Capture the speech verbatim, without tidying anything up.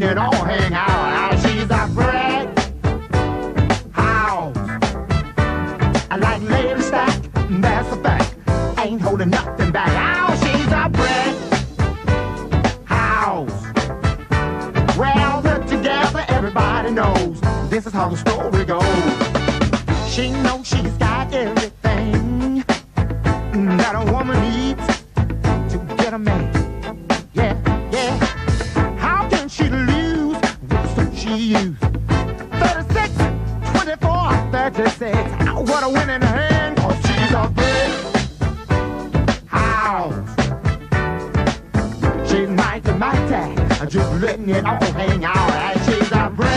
it all hang out. Now she's a brick house. I like Lady Stack, that's a fact. Ain't holding nothing back. Now she's a brick house. Well, put together, everybody knows this is how the story goes. She knows she's got everything that a woman needs to get a man. Yeah, yeah. How can she lose with the suit she used? thirty-six, twenty-four, thirty-six. What a winning hand, 'cause she's a brick house. She's mighty, mighty, just letting it all hang out. And she's a brick